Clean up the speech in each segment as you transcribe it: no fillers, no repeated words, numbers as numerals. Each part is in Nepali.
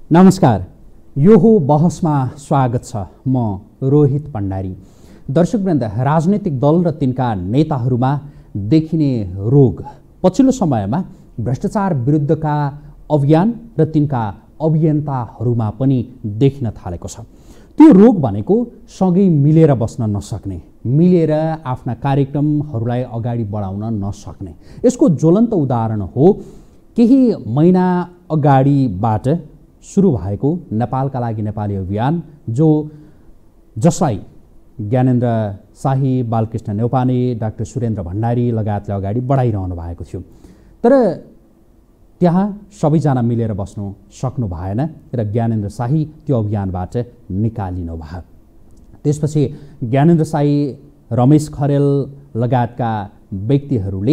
नमस्कार, योहो बहसमा स्वागत छ। म रोहित भण्डारी। दर्शकवृन्द, राजनैतिक दल र तिनका नेताहरूमा देखिने रोग पछिल्लो समयमा भ्रष्टाचार विरुद्धका अभियान र तिनका अभियन्ताहरूमा पनि देखिन थालेको छ। त्यो रोग भनेको सँगै मिलेर बस्न नसक्ने, मिलेर आफ्ना कार्यक्रमहरूलाई अगाडि बढाउन नसक्ने। यसको ज्वलन्त उदाहरण हो केही महिना अगाडिबाट सुरु भएको नेपालका लागि नेपाली अभियान, जसलाई ज्ञानेन्द्र शाही, बालकृष्ण न्यौपाने, डाक्टर सुरेन्द्र भण्डारी लगायतले अगाडि बढाइरहनु भएको थियो। तर त्यहाँ सबैजना मिलेर बस्नु सक्नु भएन र ज्ञानेन्द्र शाही त्यो अभियानबाट निकालिनु भयो। त्यसपछि ज्ञानेन्द्र शाही, रमेश खरेल लगायतका व्यक्तिहरूले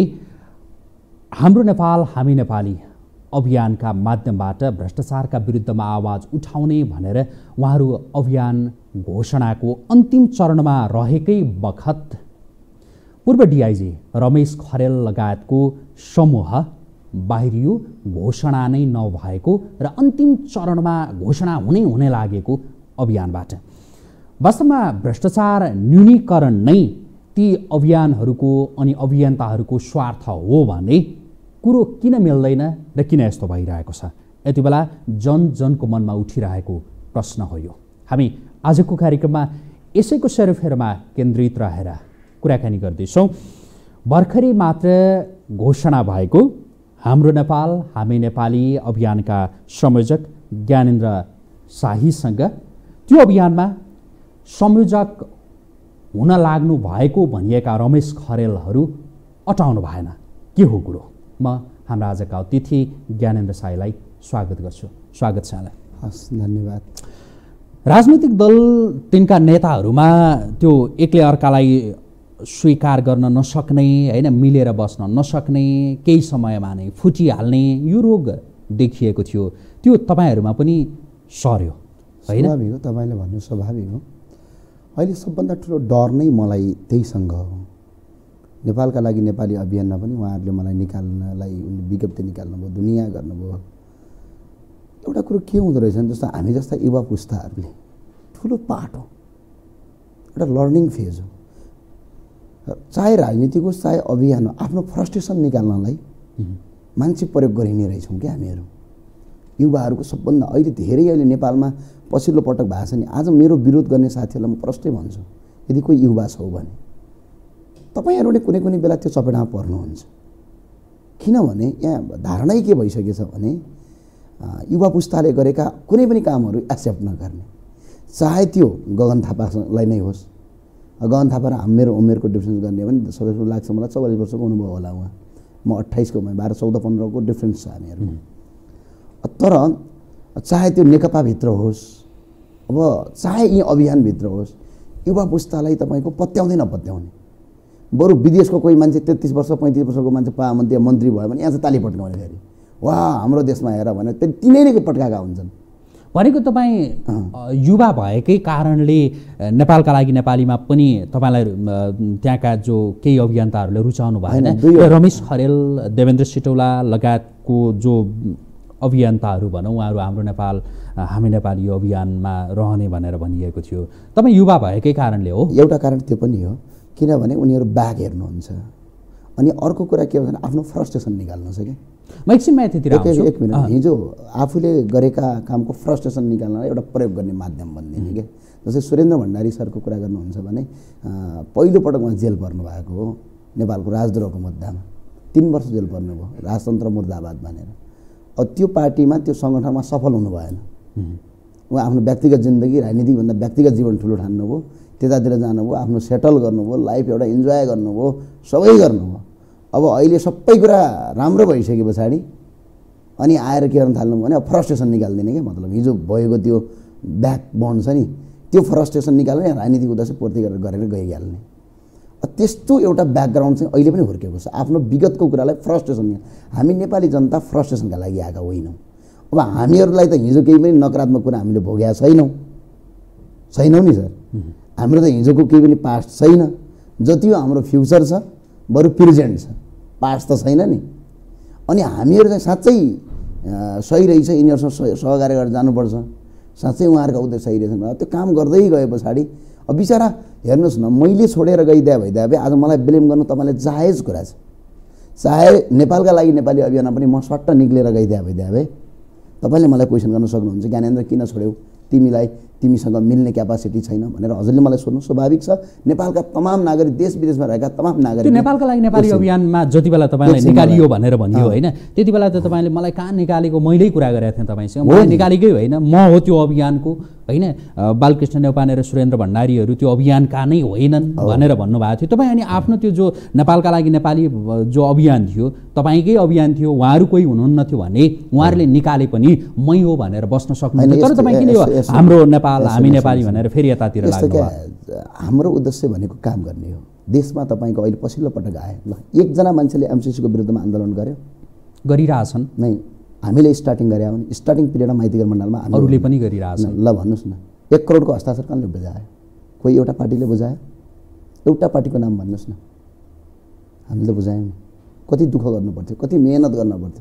हाम्रो नेपाल हामी नेपाली अभियानका माध्यमबाट भ्रष्टाचारका विरुद्धमा आवाज उठाउने भनेर उहाँहरू अभियान घोषणाको अन्तिम चरणमा रहेकै बखत पूर्व डिआइजी रमेश खरेल लगायतको समूह बाहिरियो घोषणा नै नभएको र अन्तिम चरणमा घोषणा हुने लागेको अभियानबाट। वास्तवमा भ्रष्टाचार न्यूनीकरण नै ती अभियानहरूको अनि अभियन्ताहरूको स्वार्थ हो भने कुरो किन मिल्दैन र किन यस्तो भइरहेको छ? यति बेला जनको मनमा उठिरहेको प्रश्न हो यो। हामी आजको कार्यक्रममा यसैको सेरोफेरोमा केन्द्रित रहेर कुराकानी गर्दैछौँ। भर्खरै मात्र घोषणा भएको हाम्रो नेपाल हामी नेपाली अभियानका संयोजक ज्ञानेन्द्र शाहीसँग त्यो अभियानमा संयोजक हुन लाग्नु भएको भनिएका रमेश खरेलहरू अटाउनु भएन। के हो कुरो? म हाम्रा आजका अतिथि ज्ञानेन्द्र शाहीलाई स्वागत गर्छु। स्वागत छ यहाँलाई। हस्, धन्यवाद। राजनीतिक दल तिनका नेताहरूमा त्यो एकले अर्कालाई स्वीकार गर्न नसक्ने, हैन, मिलेर बस्न नसक्ने, केही समयमा नै फुटिहाल्ने यो रोग देखिएको थियो। त्यो तपाईहरुमा पनि सर्यो, हैन? स्वाभाविक हो, तपाईले भन्नु स्वाभाविक हो। अहिले सबभन्दा ठुलो डर नै मलाई त्यहीसँग हो। नेपालका लागि नेपाली अभियानमा पनि उहाँहरूले मलाई निकाल्नलाई विज्ञप्ति निकाल्नुभयो, दुनियाँ गर्नुभयो। एउटा कुरो के हुँदो रहेछ भने जस्तो हामी जस्ता युवा पुस्ताहरूले ठुलो पाठ हो, एउटा लर्निङ फेज हो। चाहे राजनीतिक होस् चाहे अभियान हो, आफ्नो फ्रस्ट्रेसन निकाल्नलाई मान्छे प्रयोग गरिने रहेछौँ क्या हामीहरू युवाहरूको। सबभन्दा अहिले नेपालमा पछिल्लो पटक भएको छ नि, आज मेरो विरोध गर्ने साथीहरूलाई म प्रष्टै भन्छु, यदि कोही युवा छौ भने तपाईहरुले कुनै कुनै बेला त्यो चपेटामा पर्नुहुन्छ। किनभने यहाँ धारणै के भइसकेछ भने युवा पुस्ताले गरेका कुनै पनि कामहरू एक्सेप्ट नगर्ने, चाहे त्यो गगन थापालाई नै होस्। गगन थापा र मेरो उमेरको डिफ्रेन्स गर्ने हो भने सबैको लाग्छ मलाई 44 वर्षको हुनुभयो होला उहाँ, म 28 को, 12, 14, 15 को डिफ्रेन्स छ हामीहरू। तर चाहे त्यो नेकपाभित्र होस्, अब चाहे यी अभियानभित्र होस्, युवा पुस्तालाई तपाईँको पत्याउँदै नपत्याउने। बरु विदेशको कोही मान्छे 33 वर्ष 35 वर्षको मान्छे मन्त्री भयो भने यहाँ चाहिँ ताली पट्काउने फेरि, वाह हाम्रो देशमा हेर भने तिनै नै पट्काएका हुन्छन्। भनेको तपाईँ युवा भएकै कारणले नेपालका लागि नेपालीमा पनि तपाईँलाई त्यहाँका जो केही अभियन्ताहरूले रुचाउनु भएन। रमेश खरेल, देवेन्द्र सिटौला लगायतको जो अभियन्ताहरू भनौँ, उहाँहरू हाम्रो नेपाल हामी नेपाली यो अभियानमा रहने भनेर भनिएको थियो। तपाईँ युवा भएकै कारणले हो? एउटा कारण त्यो पनि हो, किनभने उनीहरू ब्याग हेर्नुहुन्छ। अनि अर्को कुरा के हो भने आफ्नो फ्रस्ट्रेसन निकाल्नु छ क्या। म एकछिनमा यतितिर आउँछु। एक मिनट, हिजो आफूले गरेका कामको फ्रस्ट्रेसन निकाल्नलाई एउटा प्रयोग गर्ने माध्यम बनिदिने क्या। जस्तै सुरेन्द्र भण्डारी सरको कुरा गर्नुहुन्छ भने पहिलोपटक उहाँ जेल पर्नु भएको हो नेपालको राजद्रोहको मुद्दामा। 3 वर्ष जेल पर्नुभयो, राजतन्त्र मुर्दाबाद भनेर। अब त्यो पार्टीमा त्यो सङ्गठनमा सफल हुनु भएन। उहाँ आफ्नो व्यक्तिगत जिन्दगी राजनीतिकभन्दा व्यक्तिगत जीवन ठुलो ठान्नुभयो, त्यतातिर जानुभयो, आफ्नो सेटल गर्नुभयो, लाइफ एउटा इन्जोय गर्नुभयो, सबै गर्नुभयो। अब अहिले सबै कुरा राम्रो भइसके पछाडि अनि आएर के गर्न थाल्नु भने फ्रस्ट्रेसन निकाल्दिने क्या। मतलब हिजो भएको त्यो ब्याक बन्ड छ नि, त्यो फ्रस्ट्रेसन निकाल्ने, राजनीतिक उद्देश्य पूर्ति गरेर गइहाल्ने। त्यस्तो एउटा ब्याकग्राउन्ड चाहिँ अहिले पनि हुर्केको छ। आफ्नो विगतको कुरालाई फ्रस्ट्रेसन, हामी नेपाली जनता फ्रस्ट्रेसनका लागि आएका होइनौँ। अब हामीहरूलाई त हिजो केही पनि नकारात्मक कुरा हामीले भोगेका छैनौँ नि सर। हाम्रो त हिजोको केही पनि पास्ट छैन। जति हो हाम्रो फ्युचर छ, बरु प्रेजेन्ट छ, पास्ट त छैन नि। अनि हामीहरू चाहिँ साँच्चै सही रहेछ, यिनीहरूसँग सहकार्य गरेर जानुपर्छ, साँच्चै उहाँहरूको उद्देश्य सही रहेछ भने त्यो काम गर्दै गए पछाडि अब बिचरा हेर्नुहोस् न, मैले छोडेर गइदिए भइदिए आज मलाई ब्लेम गर्नु तपाईँले जायज कुरा छ। चाहे नेपालका लागि नेपाली अभियानमा पनि म सट्ट निक्लेर गइदिए भइदिए तपाईँले मलाई क्वेसन गर्न सक्नुहुन्छ, ज्ञानेन्द्र किन छोड्यौ, तिमीसँग मिल्ने क्यापासिटी छैन भनेर हजुरले मलाई सोध्नु स्वाभाविक छ। नेपालका तमाम नागरिक, देश विदेशमा रहेका तमाम नागरिक, नेपालका लागि नेपाली अभियानमा जति बेला तपाईँलाई निकालियो भनेर भनियो होइन, त्यति बेला त तपाईँले मलाई कहाँ निकालेको, मैले कुरा गरेको थिएँ तपाईँसँग, मलाई निकालेकै होइन, म हो त्यो अभियानको होइन, बालकृष्ण नेउपाने र सुरेन्द्र भण्डारीहरू त्यो अभियानका नै होइनन् भनेर भन्नुभएको थियो तपाईँ। अनि आफ्नो त्यो जो नेपालका लागि नेपाली जो अभियान थियो तपाईँकै अभियान थियो, उहाँहरू कोही हुनुहुन्न थियो भने उहाँहरूले निकाले पनि मै हो भनेर बस्न सक्नुहुन्थ्यो। तर तपाईँ किन हाम्रो नेपाल हामी नेपाली भनेर फेरि यतातिर लाग्नुभयो? हाम्रो उद्देश्य भनेको काम गर्ने हो। देशमा तपाईँको अहिले पछिल्लो पटक आए ल एकजना मान्छेले एमसिसीको विरुद्धमा आन्दोलन गर्यो, गरिरहेछन् नै, हामीले स्टार्टिङ गरे भने स्टार्टिङ पिरियडमा माइतीघर मण्डलमा अरूले पनि गरिरहेछन्। ल भन्नुहोस् न, 1 करोडको हस्ताक्षर कसले बुझायो? कोही एउटा पार्टीले बुझायो? एउटा पार्टीको नाम भन्नुहोस् न। हामीले बुझायौँ नि, कति दुःख गर्नु पर्थ्यो, कति मेहनत गर्न पर्थ्यो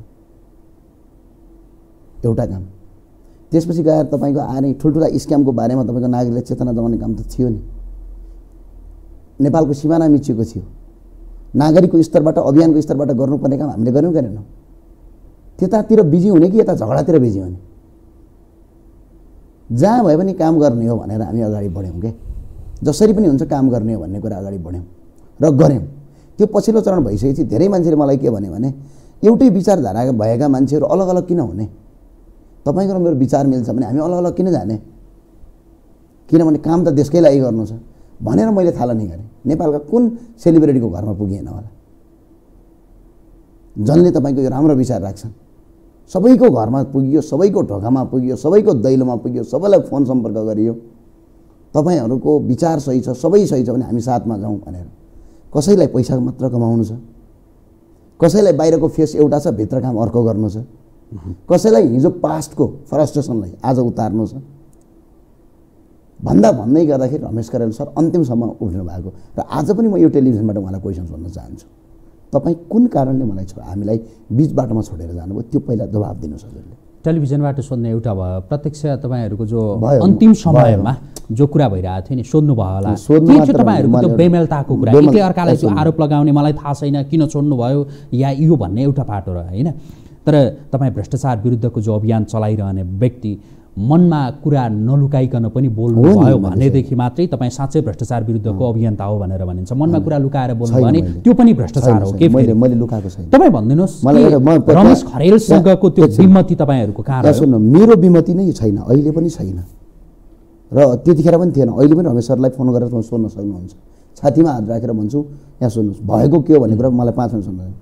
एउटा काम। त्यसपछि गएर तपाईँको आएर ठुल्ठुला स्क्यामको बारेमा तपाईँको नागरिकलाई चेतना जगाउने काम त थियो नि। नेपालको सिमाना मिचिएको थियो, नागरिकको स्तरबाट अभियानको स्तरबाट गर्नुपर्ने काम हामीले गर्यौँ गरेनौँ? त्यतातिर बिजी हुने कि यता झगडातिर बिजी हुने? जहाँ भए पनि काम गर्ने हो भनेर हामी अगाडि बढ्यौँ के, जसरी पनि हुन्छ काम गर्ने हो भन्ने कुरा अगाडि बढ्यौँ र गऱ्यौँ। त्यो पछिल्लो चरण भइसकेपछि धेरै मान्छेले मलाई के भने एउटै विचारधारा भएका मान्छेहरू अलग अलग किन हुने? तपाईँको र मेरो विचार मिल्छ भने हामी अलग अलग किन जाने? किनभने काम त देशकै लागि गर्नु छ भनेर मैले थालनी गरेँ। नेपालका कुन सेलिब्रेटीको घरमा पुगिएन होला? जनले तपाईँको यो राम्रो विचार राख्छन्, सबैको घरमा पुगियो, सबैको ढोकामा पुगियो, सबैको दैलोमा पुगियो, सबैलाई फोन सम्पर्क गरियो, तपाईँहरूको विचार सही छ, सबै सही छ भने हामी साथमा जाउँ भनेर। कसैलाई पैसा मात्र कमाउनु छ, कसैलाई बाहिरको फेस एउटा छ भित्र काम अर्को गर्नु छ, कसैलाई हिजो पास्टको फ्रस्ट्रेसनलाई आज उतार्नु छ भन्दै गर्दाखेरि रमेश करेल सर अन्तिमसम्म उठ्नु भएको। र आज पनि म यो टेलिभिजनबाट उहाँलाई क्वेसन सोध्न चाहन्छु, तपाईँ कुन कारणले मलाई हामीलाई बिच बाटोमा छोडेर जानुभयो? त्यो पहिला जवाब दिनुहोस् हजुरले। टेलिभिजनबाट सोध्ने एउटा भयो, प्रत्यक्ष तपाईँहरूको जो अन्तिम समयमा जो कुरा भइरहेको थियो नि, सोध्नु भयो होला, के थियो तपाईँहरूको त्यो बेमेलताको कुरा? एकले अर्कालाई त्यो आरोप लगाउने, मलाई थाहा छैन किन छोड्नु भयो या यो भन्ने एउटा पाटो रह्यो होइन। तर तपाईँ भ्रष्टाचार विरुद्धको जो अभियान चलाइरहने व्यक्ति, मनमा कुरा नलुकाइकन पनि बोल्नुभयो भनेदेखि मात्रै तपाईँ साँच्चै भ्रष्टाचार विरुद्धको अभियन्ता हो भनेर भनिन्छ। मनमा कुरा लुकाएर बोल्नु भने त्यो पनि भ्रष्टाचार हो के? मैले लुकाएको छैन। तपाईँ भनिदिनुहोस्, रमेश खरेलसँगको त्यो विमति तपाईँहरूको कहाँ रह्यो? सुन्नु, मेरो विमति नै छैन, अहिले पनि छैन र त्यतिखेर पनि थिएन। अहिले पनि रमेश सरलाई फोन गरेर सोध्न सक्नुहुन्छ, छातीमा हात राखेर भन्छु, यहाँ सुन्नुहोस् भएको के हो भन्ने कुरा मलाई 5 मिनट सुन्नु।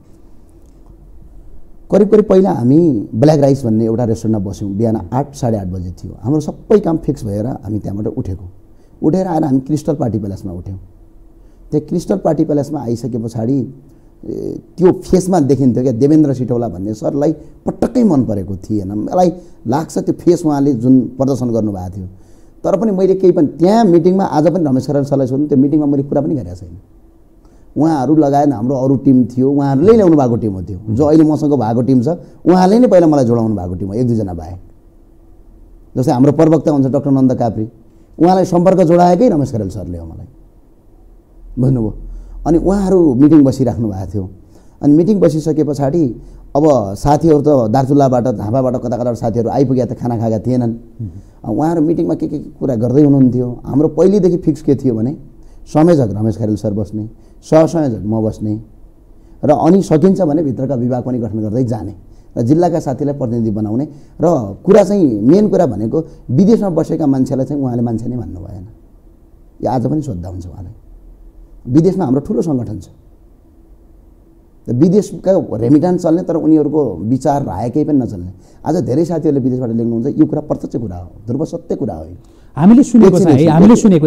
करिब पहिला हामी ब्ल्याक राइस भन्ने एउटा रेस्टुरेन्टमा बस्यौँ, बिहान 8 साढे 8 बजे थियो। हाम्रो सबै काम फिक्स भएर हामी त्यहाँबाट उठेर आएर हामी क्रिस्टल पार्टी प्यालेसमा उठ्यौँ। त्यो क्रिस्टल पार्टी प्यालेसमा आइसके पछाडि त्यो फेसमा देखिन्थ्यो क्या देवेन्द्र सिटौला भन्ने सरलाई पटक्कै मन परेको थिएन। मलाई लाग्छ त्यो फेस उहाँले जुन प्रदर्शन गर्नुभएको थियो। तर पनि मैले केही पनि त्यहाँ मिटिङमा आज पनि रमेश खरेल सरलाई सोध्नु, त्यो मिटिङमा मैले कुरा पनि गरेको छैन। उहाँहरू लगायत हाम्रो अरू टिम थियो, उहाँहरूले ल्याउनु भएको टिम हो त्यो, जो अहिले मसँग भएको टिम छ उहाँले नै पहिला मलाई जोडाउनु भएको टिम हो, 1-2 जना बाहेक। जस्तै हाम्रो प्रवक्ता हुन्छ डाक्टर नन्द काप्री, उहाँलाई सम्पर्क जोडाएकै रमेश खरेल सरले हो मलाई, बुझ्नुभयो। अनि उहाँहरू मिटिङ बसिराख्नु भएको थियो। अनि मिटिङ बसिसके पछाडि अब साथीहरू त दार्चुलाबाट झापाबाट कता साथीहरू आइपुगे त खाना खाएका थिएनन्। उहाँहरू मिटिङमा के कुरा गर्दै हुनुहुन्थ्यो। हाम्रो पहिलेदेखि फिक्स के थियो भने संयोजक रमेश खरेल सर बस्ने, सहसंयोजक म बस्ने र अनि सकिन्छ भने भित्रका विभाग पनि गठन गर्दै जाने र जिल्लाका साथीलाई प्रतिनिधि बनाउने। र कुरा चाहिँ मेन कुरा भनेको विदेशमा बसेका मान्छेलाई चाहिँ उहाँले मान्छे नै मान्नु भएन। यो आज पनि सोद्धा हुन्छ उहाँलाई। विदेशमा हाम्रो ठुलो सङ्गठन छ, विदेशका रेमिटान्स चल्ने तर उनीहरूको विचार राय केही पनि नचल्ने। आज धेरै साथीहरूले विदेशबाट लेख्नुहुन्छ, यो कुरा प्रत्यक्ष कुरा हो, ध्रुव सत्य कुरा हो। हामीले सुनेको छ है, हामीले सुनेको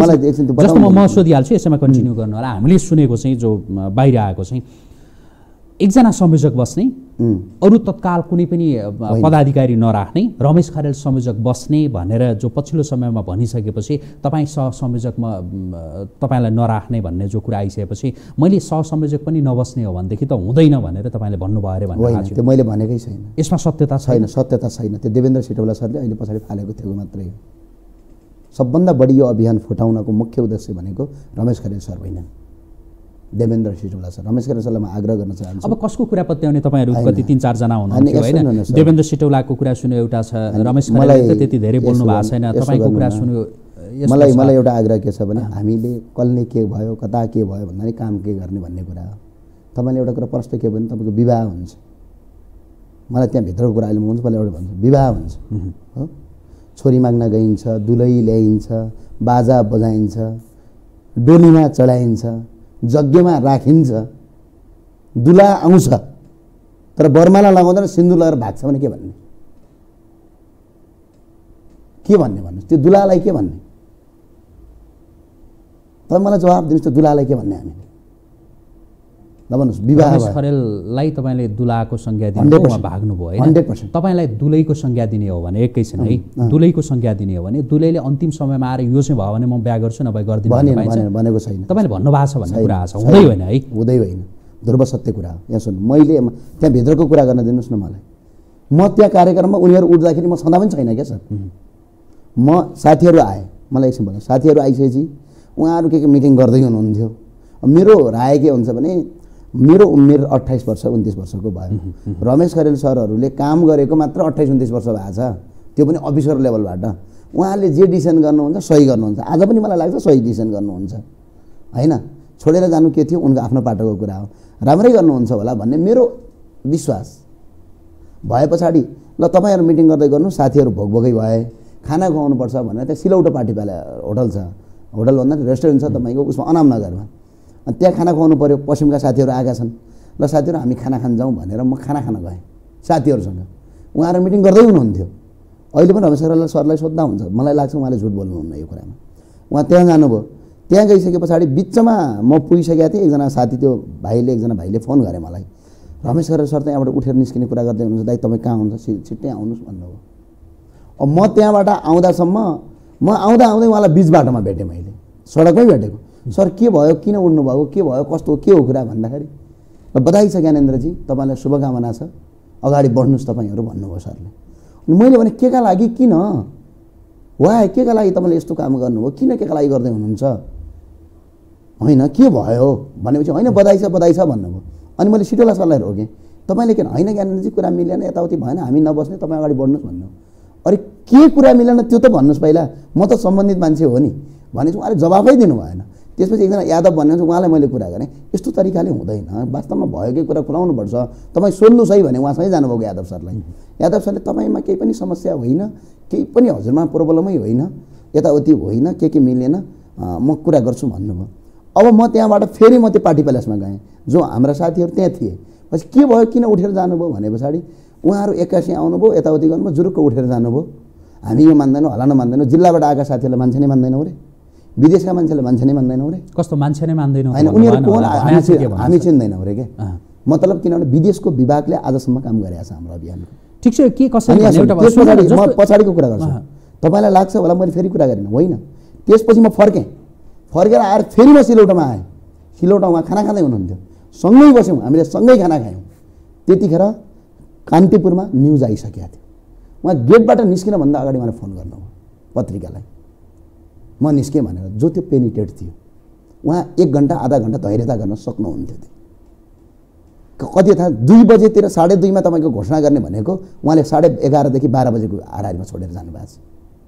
जस्तो म सोधिहाल्छु, यसैमा कन्टिन्यू गर्नु होला। हामीले सुनेको चाहिँ जो बाहिर आएको चाहिँ एकजना संयोजक बस्ने, अरू तत्काल कुनै पनि पदाधिकारी नराख्ने, रमेश खरेल संयोजक बस्ने भनेर जो पछिल्लो समयमा भनिसकेपछि तपाईँ सहसंयोजकमा तपाईँलाई नराख्ने भन्ने जो कुरा आइसकेपछि मैले सहसंयोजक पनि नबस्ने हो भनेदेखि त हुँदैन भनेर तपाईँले भन्नुभयो अरे भन्नु। त्यो मैले भनेकै छैन, यसमा सत्यता छैन। सत्यता छैन। त्यो देवेन्द्र सिटौला सरले अहिले पछाडि फालेको थियो मात्रै हो। सबभन्दा बढी यो अभियान फुटाउनको मुख्य उद्देश्य भनेको रमेश खरेल सर होइन, देवेन्द्र सिटौला सर। रमेश खरेल सरलाई म आग्रह गर्न चाहन्छु। अब कसको कुरा पत्याउने तपाईँहरू कति 3-4 जना हुनुहुन्थ्यो होइन? देवेन्द्र सिटौलाको कुरा सुन्यो एउटा छ, रमेश खरेलले त त्यति धेरै बोल्नु भएको छैन, तपाईँको कुरा सुन्यो। मलाई एउटा आग्रह के छ भने हामीले कसले के भयो, कता के भयो भन्दाखेरि काम के गर्ने भन्ने कुरा हो। तपाईँले एउटा कुरा प्रश्न के भने तपाईँको विवाह हुन्छ, मलाई त्यहाँभित्रको कुरा अहिले म हुन्छ पहिला एउटा भन्छु, विवाह हुन्छ हो, छोरी माग्न गइन्छ, दुलै ल्याइन्छ, बाजा बजाइन्छ, डोलीमा चढाइन्छ, यज्ञमा राखिन्छ, दुला आउँछ, तर बर्माला लगाउँदैन सिन्दुर लगाएर भाग्छ भने के भन्ने? के भन्ने भन्नुहोस्? त्यो दुलालाई के भन्ने? तपाईँ मलाई जवाब दिनुहोस्, त्यो दुलालाई के भन्ने हामीले? ल भन्नुहोस्। विवाह खरेललाई तपाईँले दुलाको संज्ञा दिनु, उहाँ भाग्नुभयो होइन? 100%। तपाईँलाई दुलैको संज्ञा दिने हो भने एकैछिन है, दुलैको संज्ञा दिने हो भने दुलैले अन्तिम समयमा आएर यो चाहिँ भयो भने म बिहा गर्छु नभए गर्दिनँ भनेको छैन। तपाईँले भन्नुभएको छ भन्ने कुरा आएको छ, हुँदै होइन है? हुँदै होइन, ध्रुव सत्य कुरा हो। यहाँ सुन्नु, मैले त्यहाँभित्रको कुरा गर्न दिनुहोस् न मलाई। म त्यहाँ कार्यक्रममा उनीहरू उठ्दाखेरि म सदा पनि छैन क्या सर। म साथीहरू आएँ, मलाई एकछिन भन्नु, साथीहरू आइसकेपछि उहाँहरू के मिटिङ गर्दै हुनुहुन्थ्यो। मेरो राय के हुन्छ भने मेरो उमेर 28 वर्ष 29 वर्षको भयो। रमेश खरेल सरहरूले काम गरेको मात्र 28-29 वर्ष भएको छ, त्यो पनि अफिसर लेभलबाट। उहाँले जे डिसिसन गर्नुहुन्छ सही गर्नुहुन्छ, आज पनि मलाई लाग्छ सही डिसिसन गर्नुहुन्छ होइन। छोडेर जानु के थियो उनको आफ्नो पाटोको कुरा हो, राम्रै गर्नुहुन्छ होला भन्ने मेरो विश्वास भए पछाडि ल तपाईँहरू मिटिङ गर्दै गर्नु, साथीहरू भोकभोकै भए, खाना खुवाउनुपर्छ भनेर त्यहाँ सिलौटो पार्टीपाला होटल छ, होटल भन्दा रेस्टुरेन्ट छ तपाईँको, उसमा अनाम नगरमा। अनि त्यहाँ खाना खुवाउनु पऱ्यो, पश्चिमका साथीहरू आएका छन्, ल साथीहरू हामी खाना खान जाउँ भनेर म खाना खान गएँ साथीहरूसँग। उहाँहरू मिटिङ गर्दै हुनुहुन्थ्यो। अहिले पनि रमेश खरेल सरलाई सोद्धा हुन्छ, मलाई लाग्छ उहाँले झुट बोल्नुहुन्न यो कुरामा। उहाँ त्यहाँ जानुभयो, त्यहाँ गइसके पछाडि बिचमा म पुगिसकेको थिएँ, एकजना साथी त्यो एकजना भाइले फोन गरे मलाई, रमेश खरेल सर त यहाँबाट उठेर निस्किने कुरा गर्दै हुनुहुन्छ, दाइ तपाईँ कहाँ हुनुहुन्छ, छिट्टै आउनुहोस् भन्नुभयो। अब म त्यहाँबाट आउँदासम्म म आउँदै उहाँलाई बिच बाटोमा भेटेँ, मैले सडकमै भेटेको। सर के भयो, किन उड्नु भएको, के भयो, कस्तो के हो कुरा भन्दाखेरि र बधाई छ ज्ञानेन्द्रजी, तपाईँलाई शुभकामना छ, अगाडि बढ्नुहोस् तपाईँहरू भन्नुभयो सरले। मैले भने के का लागि, किन, वाइ के का लागि तपाईँले यस्तो काम गर्नुभयो, किन के का लागि गर्दै हुनुहुन्छ, होइन के भयो भनेपछि होइन बधाई छ भन्नुभयो। अनि मैले सिटौला सरलाई रोकेँ, तपाईँले किन, होइन ज्ञानेन्द्रजी कुरा मिलेन, यताउति भएन, हामी नबस्ने, तपाईँ अगाडि बढ्नुहोस् भन्नु। अरे के कुरा मिलेन त्यो त भन्नुहोस् पहिला, म त सम्बन्धित मान्छे हो नि भनेपछि उहाँले जवाफै दिनु भएन। त्यसपछि एकजना यादव भन्ने उहाँलाई मैले कुरा गरेँ, यस्तो तरिकाले हुँदैन, वास्तवमा भएकै कुरा खुलाउनुपर्छ, तपाईँ सोध्नुहोस् है भने उहाँसँगै जानुभएको यादव सरलाई। यादव सरले तपाईँमा केही पनि समस्या होइन, केही पनि हजुरमा प्रब्लमै होइन, यताउति होइन, के मिलेन, म कुरा गर्छु भन्नुभयो। अब म त्यहाँबाट फेरि म त्यो पार्टी प्यालेसमा गएँ, जो हाम्रा साथीहरू त्यहाँ थिए। पछि के भयो, किन उठेर जानुभयो भने पछाडि उहाँहरू 81 आउनुभयो, यताउति गर्नुभयो, जुरुक्क उठेर जानुभयो। हामी यो मान्दैनौँ, हला नमान्दैनौँ, जिल्लाबाट आएका साथीहरूलाई मान्छे नै मान्दैनौँ रे, विदेशका मान्छेले मान्छे नै मान्दैनौँ रे। कस्तो मान्छे नै मान्दैनौँ होइन, उनीहरू कोन हामी चिन्दैनौँ रे के मतलब, किनभने विदेशको विभागले आजसम्म काम गरेको छ हाम्रो अभियानको। ठिक छ, के कसरी म पछाडिको कुरा गर्छु, तपाईँलाई लाग्छ होला मैले फेरि कुरा गरेन, होइन। त्यसपछि म फर्केर आएर फेरि म सिलौटोमा आएँ, सिलौटोमा खाना खाँदै हुनुहुन्थ्यो, सँगै बस्यौँ, हामीले सँगै खाना खायौँ। त्यतिखेर कान्तिपुरमा न्युज आइसकेको थियो, उहाँ गेटबाट निस्किनभन्दा अगाडि मलाई फोन गर्नुभयो पत्रिकालाई, म निस्केँ भनेर। जो त्यो पेनिटेड थियो, उहाँ 1 घन्टा आधा घन्टा धैर्यता गर्न सक्नुहुन्थ्यो। कति थाहा, 2 बजेतिर 2:30मा तपाईँको घोषणा गर्ने भनेको उहाँले 11:30 देखि 12 बजेको हाराहारीमा छोडेर जानुभएको छ।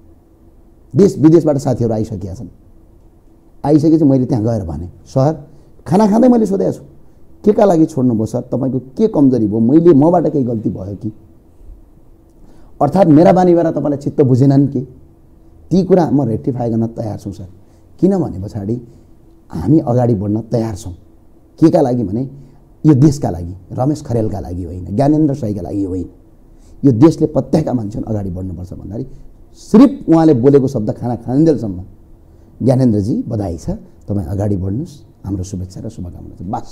देश विदेशबाट साथीहरू आइसकेका छन्। आइसकेपछि मैले त्यहाँ गएर भने, सर खाना खाँदै मैले सोधेको छु, के का लागि छोड्नुभयो सर, तपाईँको के कमजोरी भयो, मबाट केही गल्ती भयो कि, अर्थात् मेरा बानीबाट तपाईँलाई चित्त बुझेनन् कि, ती कुरा म रेक्टिफाई गर्न तयार छु सर। किनभने पछाडि हामी अगाडि बढ्न तयार छौँ। के का लागि भने यो देशका लागि, रमेश खरेलका लागि होइन, ज्ञानेन्द्र साईका लागि होइन, यो देशले पत्याएका मान्छेहरू अगाडि बढ्नुपर्छ भन्दाखेरि सिर्फ उहाँले बोलेको शब्द खाना खाइन्जेलसम्म, ज्ञानेन्द्रजी बधाई छ, तपाईँ अगाडि बढ्नुहोस्, हाम्रो शुभेच्छा र शुभकामना छ, बस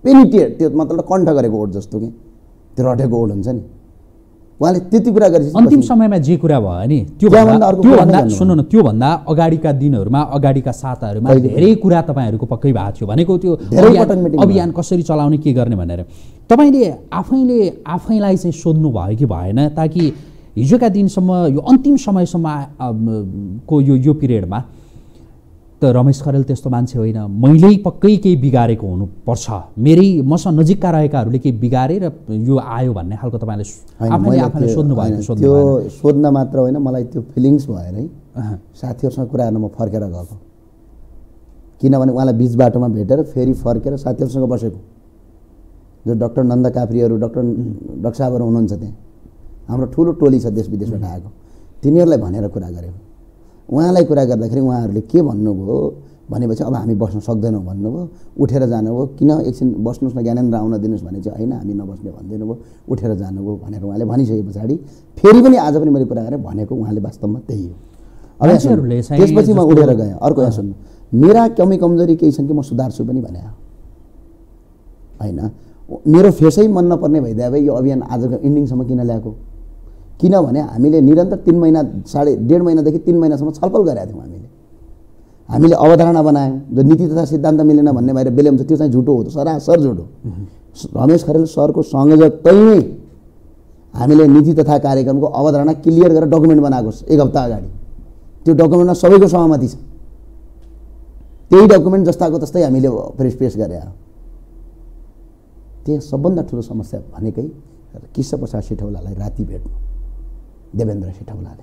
पेनिटेड, त्यो मतलब कण्ठ गरेको ओठ जस्तो कि त्यो रटेको ओठ हुन्छ नि, उहाँले त्यति कुरा गरेपछि अन्तिम समयमा जे कुरा भयो नि त्योभन्दा सुन्नु न, त्योभन्दा अगाडिका दिनहरूमा अगाडिका साताहरूमा धेरै कुरा तपाईँहरूको पक्कै भएको थियो भनेको त्यो अभियान कसरी चलाउने के गर्ने भनेर तपाईँले आफैलाई चाहिँ सोध्नु भयो कि भएन, ताकि हिजोका दिनसम्म यो अन्तिम समयसम्म को यो पिरियडमा त रमेश खरेल त्यस्तो मान्छे होइन, मैले पक्कै केही बिगारेको हुनुपर्छ, मसँग नजिकका रहेकाहरूले केही बिगारे र यो आयो भन्ने खालको तपाईँले आफैले सोध्नु भयो? त्यो सोध्न मात्र होइन, मलाई त्यो फिलिङ्स भएर है साथीहरूसँग कुरा गर्न म फर्केर गएको, किनभने उहाँलाई बिच बाटोमा भेटेर फेरि फर्केर साथीहरूसँग बसेको, जो डाक्टर नन्द काफ्रीहरू डाक्टर साहबहरू हुनुहुन्छ त्यहाँ, हाम्रो ठुलो टोली छ देश विदेशबाट आएको, तिनीहरूलाई भनेर कुरा गरेको। उहाँलाई कुरा गर्दाखेरि उहाँहरूले के भन्नुभयो भनेपछि अब हामी बस्न सक्दैनौँ भन्नुभयो, उठेर जानुभयो, किन एकछिन बस्नुहोस् न ज्ञानेन्द्र आउन दिनुहोस् भने चाहिँ होइन हामी नबस्ने भनिदिनु भयो, उठेर जानुभयो भनेर उहाँले भनिसके पछाडि फेरि पनि आज पनि मैले कुरा गरेँ भनेको उहाँले वास्तवमा त्यही हो। अब त्यसपछि म उठेर गएँ। अर्को यहाँ सुन्नु, मेरा कमी कमजोरी केही छन् कि म सुधार्छु पनि भने होइन, मेरो फेसै मन नपर्ने भइदिए भए यो अभियान आजको इन्डिङसम्म किन ल्याएको, किनभने हामीले निरन्तर 3 महिना 1.5 महिनादेखि 3 महिनासम्म छलफल गरेका थियौँ। हामीले अवधारणा बनायौँ, जो नीति तथा सिद्धान्त मिलेन भन्ने भएर बेलेम छ, त्यो चाहिँ झुटो हो, सरासर झुटो। रमेश खरेल सरको संयोजकमै हामीले नीति तथा कार्यक्रमको अवधारणा क्लियर गरेर डकुमेन्ट बनाएको 1 हप्ता अगाडि, त्यो डकुमेन्टमा सबैको सहमति छ, त्यही डकुमेन्ट जस्ताको तस्तै हामीले पेश गरे। त्यहाँ सबभन्दा ठुलो समस्या भनेकै कृष्ण प्रसाद सिठौलालाई राति भेट्नु, देवेन्द्र सिठौलाले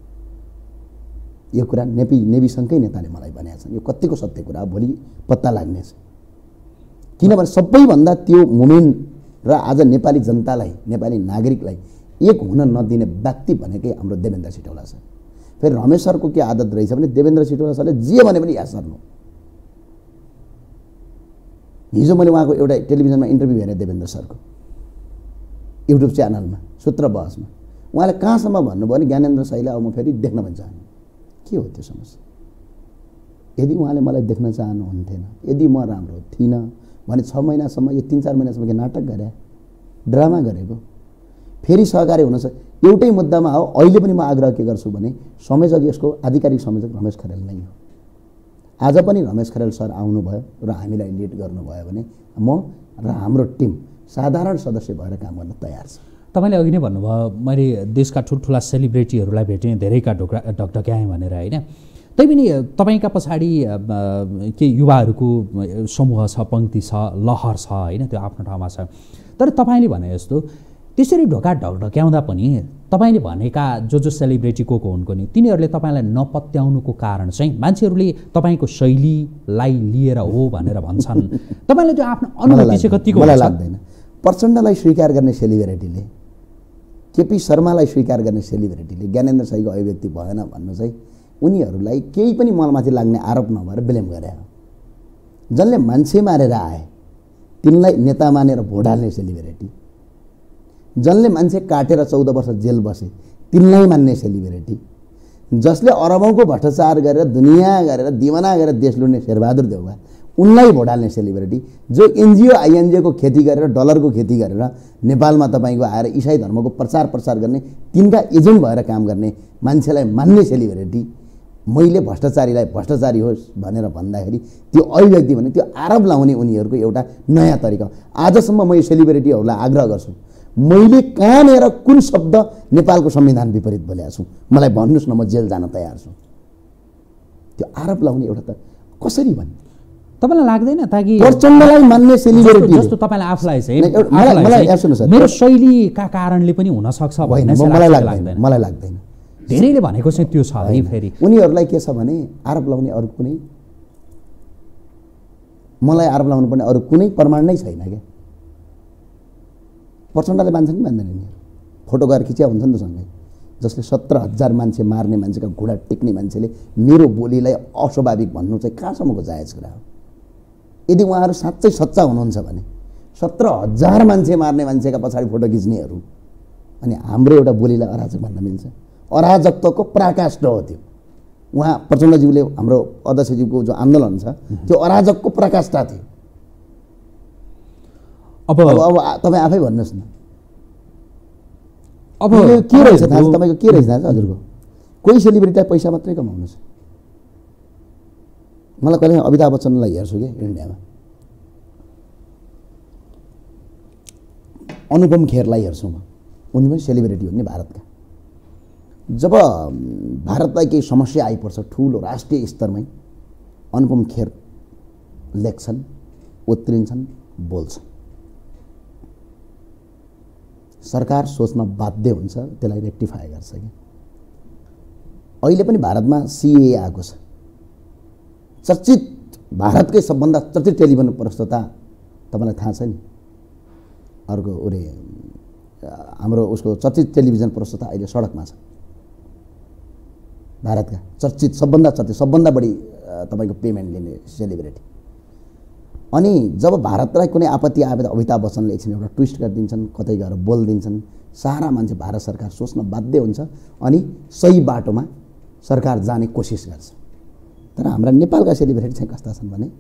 यो कुरा नेवीसँगकै नेताले मलाई भनेका छन्, यो कतिको सत्य कुरा भोलि पत्ता लाग्नेछ, किनभने सबैभन्दा त्यो मुमेन्ट र आज नेपाली जनतालाई नेपाली नागरिकलाई एक हुन नदिने व्यक्ति भनेकै हाम्रो देवेन्द्र सिठौला छ। फेरि रमेश सरको के आदत रहेछ भने देवेन्द्र सिठौला सरले जे भने पनि याद सर्नु। हिजो मैले उहाँको एउटा टेलिभिजनमा इन्टरभ्यू हेरेँ देवेन्द्र सरको युट्युब च्यानलमा सूत्र बहसमा, उहाँले कहाँसम्म भन्नुभयो भने ज्ञानेन्द्र साईलाई अब म फेरि देख्न पनि चाहन्छु। के हो त्यो समस्या? यदि उहाँले मलाई देख्न चाहनुहुन्थेन, यदि म राम्रो थिइनँ भने 6 महिनासम्म यो 3-4 महिनासम्म के नाटक गरे, ड्रामा गरेको, फेरि सहकारी हुन सक्छ। एउटै मुद्दामा हो, अहिले पनि म आग्रह के गर्छु भने संयोजक, यसको आधिकारिक संयोजक रमेश खरेल नै हो। आज पनि रमेश खरेल सर आउनुभयो र हामीलाई लिड गर्नुभयो भने म र हाम्रो टिम साधारण सदस्य भएर काम गर्न तयार छ। तपाईँले अघि नै भन्नुभयो मैले देशका ठुल्ठुला सेलिब्रिटीहरूलाई भेटेँ, धेरैका ढकढक्याएँ भनेर होइन, तैपनि तपाईँका पछाडि के युवाहरूको समूह छ, पङ्क्ति छ, लहर छ होइन, त्यो आफ्नो ठाउँमा छ। तर तपाईँले भने जस्तो त्यसरी ढकढक्याउँदा पनि तपाईँले भनेका जो सेलिब्रिटी को हुनको नि तिनीहरूले तपाईँलाई नपत्याउनुको कारण चाहिँ मान्छेहरूले तपाईँको शैलीलाई लिएर हो भनेर भन्छन्। तपाईँले त्यो आफ्नो अनुभूति चाहिँ कतिको मलाई लाग्दैन। प्रचण्डलाई स्वीकार गर्ने सेलिब्रिटीले, केपी शर्मालाई स्वीकार गर्ने सेलिब्रिटीले ज्ञानेन्द्र साईको अभिव्यक्ति भएन भन्नु चाहिँ उनीहरूलाई केही पनि मलमाथि लाग्ने आरोप नभएर ब्लेम गरे। जसले मान्छे मारेर आए तिनलाई नेता मानेर भोट हाल्ने सेलिब्रिटी, जसले मान्छे काटेर 14 वर्ष जेल बसे तिनलाई मान्ने सेलिब्रिटी, जसले अरबौँको भ्रष्टाचार गरेर दुनियाँ गरेर दिवाना गरेर देश लुट्ने शेरबहादुर देउवा उनलाई भोट हाल्ने सेलिब्रिटी, जो एनजिओ आइएनजिओको खेती गरेर डलरको खेती गरेर नेपालमा तपाईँको आएर इसाई धर्मको प्रचार गर्ने तिनका एजेन्ट भएर काम गर्ने मान्छेलाई मान्ने सेलिब्रिटी, मैले भ्रष्टाचारीलाई भ्रष्टाचारी होस् भनेर भन्दाखेरि त्यो अभिव्यक्ति भने त्यो आरोप लाउने उनीहरूको एउटा नयाँ तरिका। आजसम्म म यो सेलिब्रिटीहरूलाई आग्रह गर्छु, मैले कहाँनिर कुन शब्द नेपालको संविधान विपरीत बोलेको छु मलाई भन्नुहोस् न, म जेल जान तयार छु। त्यो आरोप लाउने एउटा त कसरी भन्ने तपाईँलाई लाग्दैन? ताकि प्रचण्डलाई मान्ने सेलिब्रिटी जस्तो तपाईँलाई आफूलाई चाहिँ मेरो शैलीका कारणले पनि हुन सक्छ भन्ने मलाई लाग्दैन। धेरैले भनेको चाहिँ त्यो छ है। फेरि उनीहरूलाई के छ भने आरोप लगाउने अरू कुनै, मलाई आरोप लगाउनु पर्ने अरू कुनै प्रमाण नै छैन क्या। प्रचण्डले मान्छन् कि मान्दैन? फोटो गएर खिच्या हुन्छ नि त सँगै, जसले 17,000 मान्छे मार्ने मान्छेका घुँडा टेक्ने मान्छेले मेरो बोलीलाई अस्वाभाविक भन्नु चाहिँ कहाँसम्मको जायज कुरा हो? यदि उहाँहरू साँच्चै सच्चा हुनुहुन्छ भने 17,000 मान्छे मार्ने मान्छेका पछाडि फोटो खिच्नेहरू अनि हाम्रो एउटा बोलीलाई अराजक भन्न मिल्छ? अराजकत्वको पराकाष्ठ हो त्यो। उहाँ प्रचण्डज्यूले हाम्रो अध्यक्षज्यूको जो आन्दोलन छ त्यो अराजकको पराकाष्ठ थियो। अब तपाईँ आफै भन्नुहोस् न, अब के रहेछ थाहा छ तपाईँको? के रहेछ थाहा छ हजुरको? कोही सेलिब्रिटी पैसा मात्रै कमाउनुहोस्। मलाई कहिले अमिताभ बच्चनलाई हेर्छु कि इन्डियामा, अनुपम खेरलाई हेर्छु म, उनी पनि सेलिब्रिटी हुन् नि भारतका। जब भारतलाई केही समस्या आइपर्छ ठुलो राष्ट्रिय स्तरमै, अनुपम खेर लेख्छन्, उत्रिन्छन्, बोल्छन्। सरकार सोच्न बाध्य हुन्छ, त्यसलाई रेक्टिफाई गर्छ कि। अहिले पनि भारतमा सिए आएको छ, चर्चित भारतकै सबभन्दा चर्चित टेलिभिजन प्रस्तोता तपाईँलाई थाहा छ नि, अर्को उरे हाम्रो उसको चर्चित टेलिभिजन प्रस्तोता अहिले सडकमा छ, भारतका चर्चित सबभन्दा बढी तपाईँको पेमेन्ट लिने सेलिब्रिटी। अनि जब भारतलाई कुनै आपत्ति आए अमिताभ बच्चनले एकछिन एउटा ट्विस्ट गरिदिन्छन्, कतै गएर बोलिदिन्छन्, सारा मान्छे भारत सरकार सोच्न बाध्य हुन्छ अनि सही बाटोमा सरकार जाने कोसिस गर्छ। तर हाम्रा नेपालका सेलिब्रिटी चाहिँ कस्ता छन् भने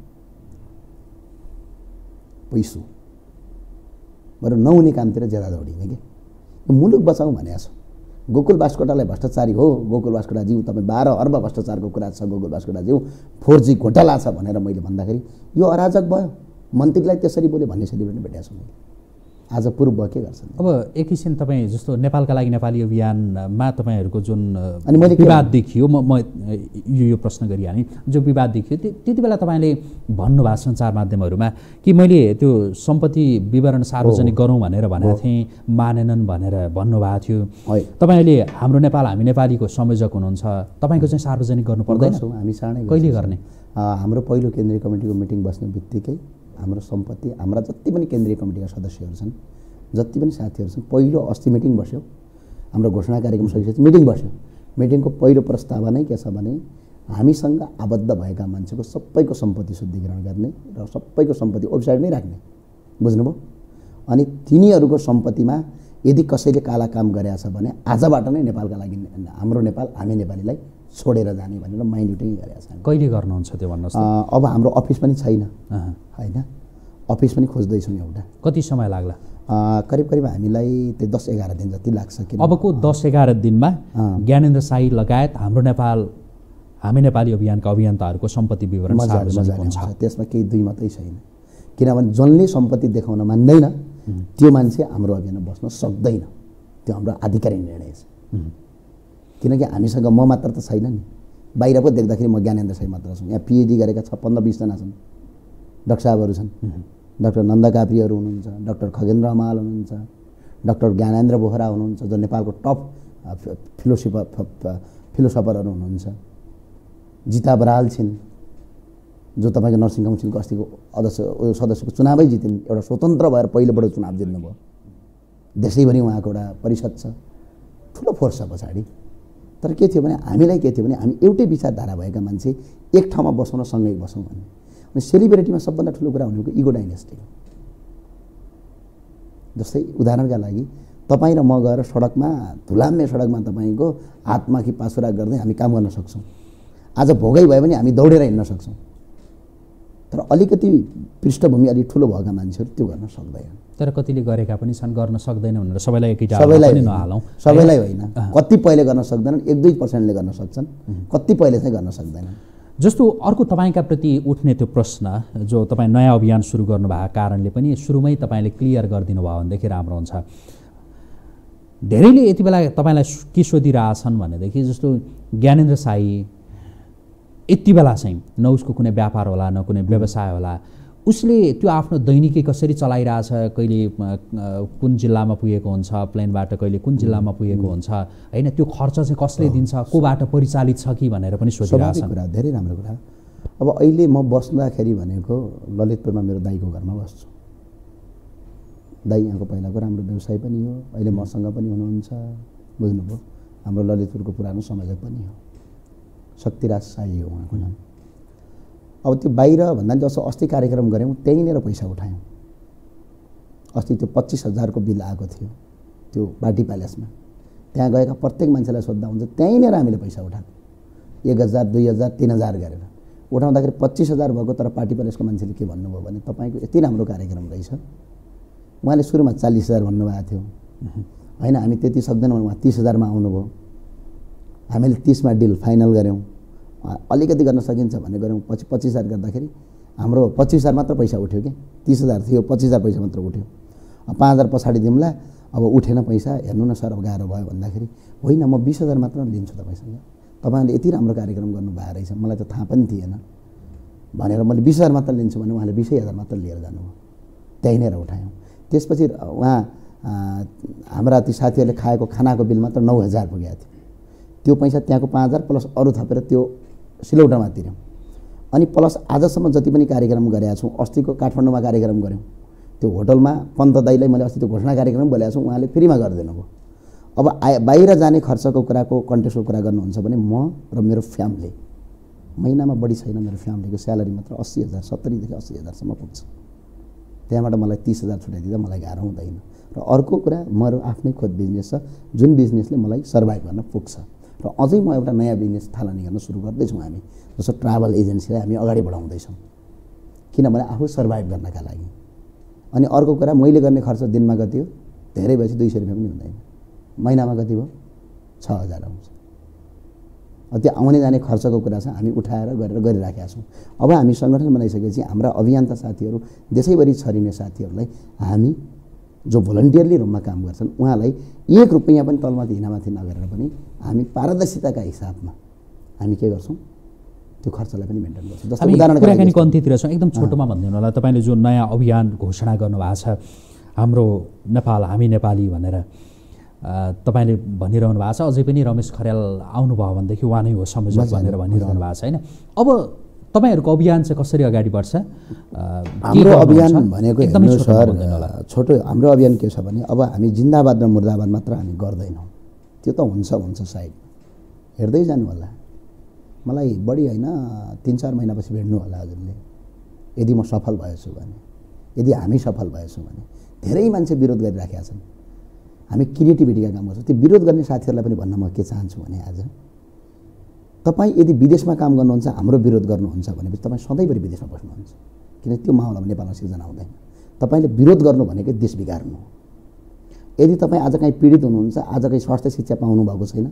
पैसो बरु नहुने कामतिर ज्यादा दौडिने कि। मुलुक बचाउँ भनेको छ। गोकुल बास्कोटालाई भ्रष्टाचारी हो, गोकुल बास्कोटाज्यू तपाईँ 12 अर्ब भ्रष्टाचारको कुरा छ, गोकुल बास्कोटाज्यू 4G घोटाला छ भनेर मैले भन्दाखेरि यो अराजक भयो, मन्त्रीलाई त्यसरी बोल्यो भन्ने सेलिब्रिटी भेटेको छु मैले। आज पूर्व के गर्छन्? अब एक किसिम तपाईँ जस्तो नेपालका लागि नेपाली अभियानमा तपाईँहरूको जुन विवाद देखियो, म यो प्रश्न गरिहालेँ, जो विवाद देखियो त्यति बेला तपाईँले भन्नुभएको सञ्चार माध्यमहरूमा कि मैले त्यो सम्पत्ति विवरण सार्वजनिक गरौँ भनेर भनेको थिएँ, मानेनन् भनेर भन्नुभएको थियो। तपाईँले हाम्रो नेपाल हामी नेपालीको संयोजक हुनुहुन्छ, तपाईँको चाहिँ सार्वजनिक गर्नु पर्दैन? हामी चाँडै कहिले गर्ने? हाम्रो पहिलो केन्द्रीय कमिटीको मिटिङ बस्ने बित्तिकै हाम्रो सम्पत्ति, हाम्रा जति पनि केन्द्रीय कमिटीका सदस्यहरू छन्, जति पनि साथीहरू छन्, पहिलो अस्ति मिटिङ बस्यो, हाम्रो घोषणा कार्यक्रम सकिसकेपछि मिटिङ बस्यो। मिटिङको पहिलो प्रस्ताव नै के छ भने हामीसँग आबद्ध भएका मान्छेको सबैको सम्पत्ति शुद्धिकरण गर्ने र सबैको सम्पत्ति वेबसाइटमै राख्ने, बुझ्नुभयो? अनि तिनीहरूको सम्पत्तिमा यदि कसैले काला काम गरेछ भने आजबाट नै नेपालका लागि हाम्रो नेपाल हामी नेपालीलाई छोडेर जाने भनेर माइन्युटिङ गरेछ। कहिले गर्नुहुन्छ त्यो भन्नुहोस्? अब हाम्रो अफिस पनि छैन होइन, अफिस पनि खोज्दैछौँ एउटा। कति समय लाग्ला? करिब हामीलाई त्यो 10-11 दिन जति लाग्छ। अबको 10-11 दिनमा ज्ञानेन्द्र शाही लगायत हाम्रो नेपाल हामी नेपाली अभियानका अभियन्ताहरूको सम्पत्ति विवरण सार्वजनिक हुन्छ। त्यसमा केही दुई मात्रै छैन, किनभने जसले सम्पत्ति देखाउन मान्दैन त्यो मान्छे हाम्रो अभियानमा बस्न सक्दैन, त्यो हाम्रो आधिकारिक निर्णय छ। किनकि हामीसँग म मात्र त छैन नि, बाहिर पो देख्दाखेरि म ज्ञानेन्द्र शाही मात्र छु। यहाँ पिएचडी गरेका 15-20 जना छन्, डाक्टर साहबहरू छन्, डाक्टर नन्द काप्रीहरू हुनुहुन्छ, डाक्टर खगेन्द्र हमाल हुनुहुन्छ, डाक्टर ज्ञानेन्द्र बोहरा हुनुहुन्छ, जो नेपालको टप फिलोसफरहरू हुनुहुन्छ, जिता बराल छिन्, जो तपाईँको नर्सिङ काउन्सिलको अस्तिको सदस्यको चुनावै जितिन्, एउटा स्वतन्त्र भएर पहिलोपल्ट चुनाव जित्नुभयो, देशैभरि उहाँको एउटा परिषद छ, ठुलो फोर्स छ पछाडि। तर के थियो भने हामीलाई के थियो भने हामी एउटै विचारधारा भएका मान्छे एक ठाउँमा बसौँ, सँगै बसौँ भन्ने। अनि सेलिब्रिटीमा सबभन्दा ठुलो कुरा भनेको इगो डाइनेस्टी हो। जस्तै उदाहरणका लागि तपाईँ र म गएर सडकमा धुलाम्मे सडकमा तपाईँको हातमा कि पासुरा गर्दै हामी काम गर्न सक्छौँ। आज भोगै भयो भने हामी दौडेर हिँड्न सक्छौँ। तर अलिकति पृष्ठभूमि अलिक ठुलो भएका मान्छेहरू त्यो गर्न सक्दैन। तर कतिले गरेका पनि छन्, गर्न सक्दैन भनेर सबैलाई एकै नहालौँ। सबैलाई होइन, कतिपयले गर्न सक्दैनन्, 1-2% गर्न सक्छन्, कतिपयले चाहिँ गर्न सक्दैनन्। जस्तो अर्को तपाईँका प्रति उठ्ने त्यो प्रश्न, जो तपाईँ नयाँ अभियान सुरु गर्नुभएको कारणले पनि सुरुमै तपाईँले क्लियर गरिदिनु भयो भनेदेखि राम्रो हुन्छ। धेरैले यति बेला तपाईँलाई के सोधिरहेछन् भनेदेखि जस्तो ज्ञानेन्द्र शाही यति बेला चाहिँ न उसको कुनै व्यापार होला, न कुनै व्यवसाय होला, उसले त्यो आफ्नो दैनिकी कसरी चलाइरहेछ, कहिले कुन जिल्लामा पुगेको हुन्छ प्लेनबाट, कहिले कुन जिल्लामा पुगेको हुन्छ होइन, त्यो खर्च चाहिँ कसले दिन्छ, कोबाट परिचालित छ कि भनेर पनि सोधिरहेछन्। कुरा धेरै राम्रो कुरा। अब अहिले म बस्दाखेरि भनेको ललितपुरमा मेरो दाइको घरमा बस्छु। दाइ यहाँको पहिलाको राम्रो व्यवसाय पनि हो, अहिले मसँग पनि हुनुहुन्छ, बुझ्नुभयो? हाम्रो ललितपुरको पुरानो संयोजक पनि हो, शक्तिराज शाही हो उहाँको नाम। अब त्यो बाहिर भन्दा जस्तो अस्ति कार्यक्रम गऱ्यौँ, त्यहीँनिर पैसा उठायौँ। अस्ति त्यो 25,000 को बिल आएको थियो त्यो पार्टी प्यालेसमा, त्यहाँ गएका प्रत्येक मान्छेलाई सोद्धा हुन्छ, त्यहीँनिर हामीले पैसा उठाएको 1,000, 2,000, 3,000 गरेर उठाउँदाखेरि 25,000 भएको। तर पार्टी प्यालेसको मान्छेले के भन्नुभयो भने तपाईँको यति राम्रो कार्यक्रम रहेछ, उहाँले सुरुमा 40,000 भन्नुभएको थियो होइन, हामी त्यति सक्दैनौँ, उहाँ 30,000 मा आउनुभयो। हामीले 30 मा डिल फाइनल गऱ्यौँ, अलिकति गर्न सकिन्छ भन्ने गऱ्यौँ। पछि 25,000 गर्दाखेरि हाम्रो 25,000 मात्र पैसा उठ्यो कि 30,000 थियो, 25,000 पैसा मात्र उठ्यो। 5,000 पछाडि दिउँला, अब उठेन पैसा, हेर्नु न सर अब गाह्रो भयो भन्दाखेरि होइन म 20,000 मात्र लिन्छु तपाईँसँग, तपाईँले यति राम्रो कार्यक्रम गर्नुभएको रहेछ, मलाई त थाहा पनि थिएन भनेर मैले 20,000 मात्र लिन्छु भने उहाँले 20,000 मात्र लिएर जानुभयो। त्यही नै उठायौँ। त्यसपछि उहाँ हाम्रा ती साथीहरूले खाएको खानाको बिल मात्र 9,000 पुगेको थियो। त्यो पैसा त्यहाँको 5,000 प्लस अरू थपेर त्यो सिलौटामा तिर्यौँ। अनि प्लस आजसम्म जति पनि कार्यक्रम गरेका छौँ, अस्तिको काठमाडौँमा कार्यक्रम गऱ्यौँ, त्यो होटलमा पन्त दाइलाई मैले अस्ति त्यो घोषणा कार्यक्रम बोलेको छु, उहाँले फ्रीमा गरिदिनु भयो। अब बाहिर जाने खर्चको कुराको कन्टेक्सको कुरा गर्नुहुन्छ भने म र मेरो फ्यामिली महिनामा बढी छैन, मेरो फ्यामिलीको स्यालेरी मात्र 80,000 70,000 देखि 80,000 पुग्छ। त्यहाँबाट मलाई 30,000 छुट्याइदिँदा मलाई गाह्रो हुँदैन। र अर्को कुरा मेरो आफ्नै खुद बिजनेस छ, जुन बिजनेसले मलाई सर्भाइभ गर्न पुग्छ। र अझै म एउटा नयाँ बिजनेस थालनी गर्न सुरु गर्दैछौँ हामी, जस्तो ट्राभल एजेन्सीलाई हामी अगाडि बढाउँदैछौँ, किनभने आफू सर्भाइभ गर्नका लागि। अनि अर्को कुरा मैले गर्ने खर्च दिनमा कति हो, धेरै भएपछि 200 रुपियाँ पनि हुँदैन, महिनामा कति भयो 6,000 आउँछ। त्यो आउने जाने खर्चको कुरा छ, हामी उठाएर गरेर गरिराखेका छौँ। अब हामी सङ्गठन बनाइसकेपछि हाम्रा अभियन्ता साथीहरू, देशैभरि छरिने साथीहरूलाई हामी जो भोलिन्टियरली रूपमा काम गर्छन् उहाँलाई 1 रुपैयाँ पनि तलमाथि हिनामाथि नगरेर पनि हामी पारदर्शिताका हिसाबमा हामी के गर्छौँ, त्यो खर्चलाई पनि मेन्टेन गर्छौँ। जस्तो उदाहरण कुराकानीको अन्त्यतिर छौँ, एकदम छोटोमा भनिदिनु होला। तपाईँले जो नयाँ अभियान घोषणा गर्नुभएको छ, हाम्रो नेपाल हामी नेपाली भनेर तपाईँले भनिरहनु भएको छ, अझै पनि रमेश खरेल आउनुभयो भनेदेखि उहाँ नै हो समझद भनेर भनिरहनु भएको छ होइन। अब तपाईँहरूको अभियान चाहिँ कसरी अगाडि बढ्छ? हाम्रो अभियान भनेको हेर्नु सर, छोटो हाम्रो अभियान के छ भने अब हामी जिन्दाबाद र मुर्दाबाद मात्र हामी गर्दैनौँ, त्यो त हुन्छ सायद हेर्दै जानु होला। मलाई बढी होइन 3-4 महिनापछि भेट्नु होला हजुरले, यदि म सफल भएछु भने, यदि हामी सफल भएछौँ भने। धेरै मान्छे विरोध गरिराखेका छन्, हामी क्रिएटिभिटीका काम गर्छौँ। त्यो विरोध गर्ने साथीहरूलाई पनि भन्न म के चाहन्छु भने आज तपाईँ यदि विदेशमा काम गर्नुहुन्छ, हाम्रो विरोध गर्नुहुन्छ भनेपछि तपाईँ सधैँभरि विदेशमा बस्नुहुन्छ, किन त्यो माहौल अब नेपालमा सिर्जना हुँदैन। तपाईँले विरोध गर्नु भनेको देश बिगार्नु हो। यदि तपाईँ आज कहीँ पीडित हुनुहुन्छ, आज कहीँ स्वास्थ्य शिक्षा पाउनु भएको छैन,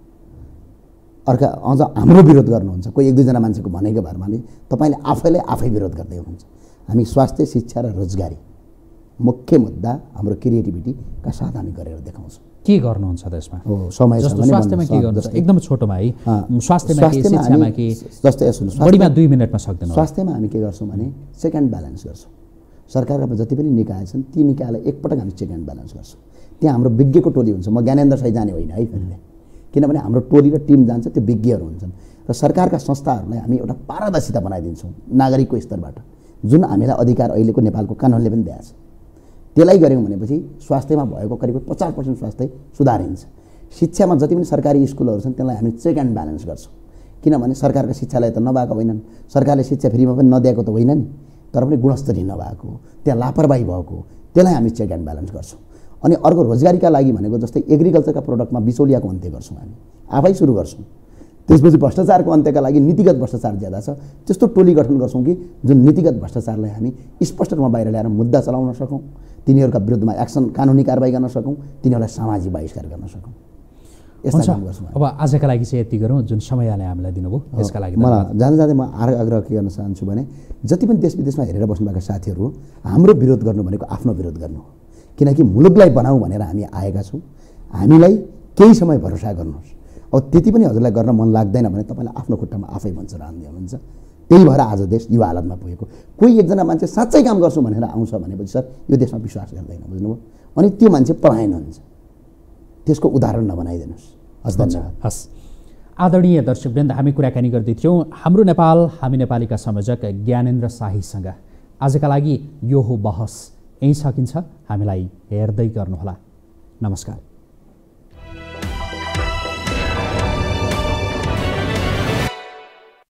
अर्का अझ हाम्रो विरोध गर्नुहुन्छ, कोही 1-2 मान्छेको भनेको भरमा नि तपाईँले आफै विरोध गर्दै हुनुहुन्छ। हामी स्वास्थ्य शिक्षा र रोजगारी मुख्य मुद्दा हाम्रो क्रिएटिभिटीका साथ हामी गरेर देखाउँछौँ। के गर्नुहुन्छ त्यसमा? हो, समय छ भने स्वास्थ्यमा के गर्नुहुन्छ? एकदम छोटोमा है, स्वास्थ्यमा के, शिक्षामा के, जस्तै सुन्नु, बढीमा 2 मिनेटमा सक्दैन। स्वास्थ्यमा हामी के गर्छौँ भने चेक एन्ड ब्यालेन्स गर्छौँ। सरकारका जति पनि निकाय छन् ती निकायलाई एकपटक हामी चेक एन्ड ब्यालेन्स गर्छौँ। त्यहाँ हाम्रो विज्ञको टोली हुन्छ, म ज्ञानेन्द्र साई जाने होइन है फेरि, किनभने हाम्रो टोली र टिम जान्छ, त्यो विज्ञहरू हुन्छन्। र सरकारका संस्थाहरूलाई हामी एउटा पारदर्शिता बनाइदिन्छौँ नागरिकको स्तरबाट, जुन हामीलाई अधिकार अहिलेको नेपालको कानुनले पनि दिएको छ। त्यसलाई गऱ्यौँ भनेपछि स्वास्थ्यमा भएको करिब 50% स्वास्थ्य सुधारिन्छ। शिक्षामा जति पनि सरकारी स्कुलहरू छन् त्यसलाई हामी चेक एन्ड ब्यालेन्स गर्छौँ, किनभने सरकारका शिक्षालय त नभएको होइनन्, सरकारले शिक्षा फ्रीमा पनि नदिएको त होइन नि, तर पनि गुणस्तरीय नभएको, त्यहाँ लापरवाही भएको, त्यसलाई हामी चेक एन्ड ब्यालेन्स गर्छौँ। अनि अर्को रोजगारीका लागि भनेको जस्तै एग्रिकल्चरका प्रोडक्टमा बिचौलियाको अन्त्य गर्छौँ, हामी आफै सुरु गर्छौँ। त्यसपछि भ्रष्टाचारको अन्त्यका लागि नीतिगत भ्रष्टाचार ज्यादा छ, त्यस्तो टोली गठन गर्छौँ कि जुन नीतिगत भ्रष्टाचारलाई हामी स्पष्ट रूपमा बाहिर ल्याएर मुद्दा चलाउन सकौँ, तिनीहरूका विरुद्धमा एक्सन कानुनी कारबाही गर्न सकौँ, तिनीहरूलाई सामाजिक बहिष्कार गर्न सकौँ। यस्ता काम गर्छौँ। अब आजका लागि चाहिँ यति गरौँ, जुन समयले हामीलाई दिनुभयो यसका लागि मलाई जाँदै म आग्रह के गर्न चाहन्छु भने जति पनि देश विदेशमा हेरेर बस्नुभएका साथीहरू, हाम्रो विरोध गर्नु भनेको आफ्नो विरोध गर्नु हो, किनकि मुलुकलाई बनाऊ भनेर हामी आएका छौँ। हामीलाई केही समय भरोसा गर्नुहोस्। अब त्यति पनि हजुरलाई गर्न मन लाग्दैन भने तपाईँलाई आफ्नो खुट्टामा आफै भन्छ रहन्छ हुन्छ। त्यही भएर आज देश यो हालतमा पुगेको। कोही एकजना मान्छे साँच्चै काम गर्छु भनेर आउँछ भनेपछि सर यो देशमा विश्वास गर्दैन, बुझ्नुभयो? अनि त्यो मान्छे पलायन हुन्छ, त्यसको उदाहरण नबनाइदिनुहोस्। हस्, धन्यवाद। हस्, आदरणीय दर्शकवृन्द, हामी कुराकानी गर्दै थियौँ हाम्रो नेपाल हामी नेपालीका संयोजक ज्ञानेन्द्र शाहीसँग। आजका लागि यो हो बहस, यहीँ सकिन्छ। हामीलाई हेर्दै गर्नुहोला। नमस्कार।